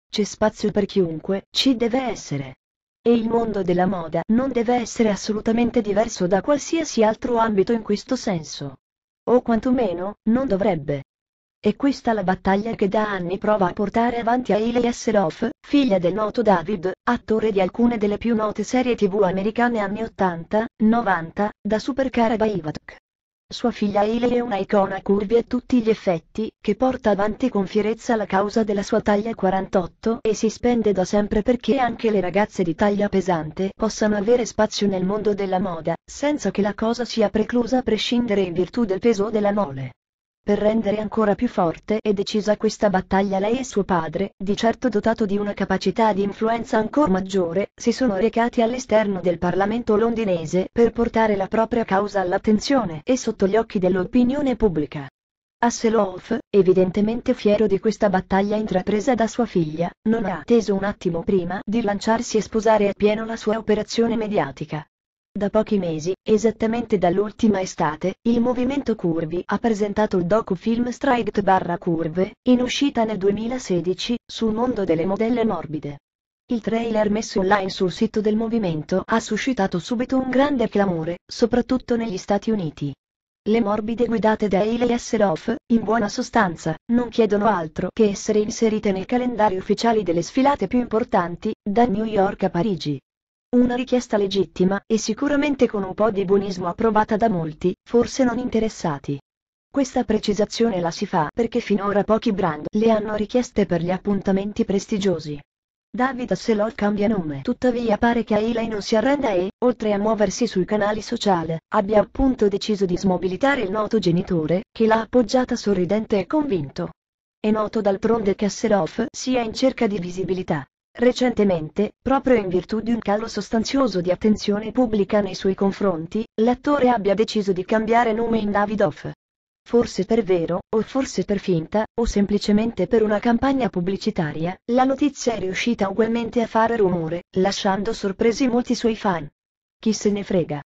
c'è spazio per chiunque, ci deve essere. E il mondo della moda non deve essere assolutamente diverso da qualsiasi altro ambito in questo senso. O quantomeno, non dovrebbe. È questa la battaglia che da anni prova a portare avanti Hailey Hasselhoff, figlia del noto David, attore di alcune delle più note serie TV americane anni 80, 90, da Supercar a Baywatch. Sua figlia Hailey è una icona curvy a tutti gli effetti, che porta avanti con fierezza la causa della sua taglia 48 e si spende da sempre perché anche le ragazze di taglia pesante possano avere spazio nel mondo della moda, senza che la cosa sia preclusa a prescindere in virtù del peso della mole. Per rendere ancora più forte e decisa questa battaglia lei e suo padre, di certo dotato di una capacità di influenza ancora maggiore, si sono recati all'esterno del Parlamento londinese per portare la propria causa all'attenzione e sotto gli occhi dell'opinione pubblica. Hasselhoff, evidentemente fiero di questa battaglia intrapresa da sua figlia, non ha atteso un attimo prima di lanciarsi e sposare appieno la sua operazione mediatica. Da pochi mesi, esattamente dall'ultima estate, il movimento Curvy ha presentato il docufilm Straight/Curve, in uscita nel 2016, sul mondo delle modelle morbide. Il trailer messo online sul sito del movimento ha suscitato subito un grande clamore, soprattutto negli Stati Uniti. Le morbide guidate da Hailey Hasselhoff, in buona sostanza, non chiedono altro che essere inserite nei calendari ufficiali delle sfilate più importanti, da New York a Parigi. Una richiesta legittima e sicuramente con un po' di buonismo approvata da molti, forse non interessati. Questa precisazione la si fa perché finora pochi brand le hanno richieste per gli appuntamenti prestigiosi. David Hasselhoff cambia nome, tuttavia pare che Hailey non si arrenda e, oltre a muoversi sui canali social, abbia appunto deciso di smobilitare il noto genitore, che l'ha appoggiata sorridente e convinto. È noto d'altronde che Hasselhoff sia in cerca di visibilità. Recentemente, proprio in virtù di un calo sostanzioso di attenzione pubblica nei suoi confronti, l'attore abbia deciso di cambiare nome in David Hoff. Forse per vero, o forse per finta, o semplicemente per una campagna pubblicitaria, la notizia è riuscita ugualmente a fare rumore, lasciando sorpresi molti suoi fan. Chi se ne frega.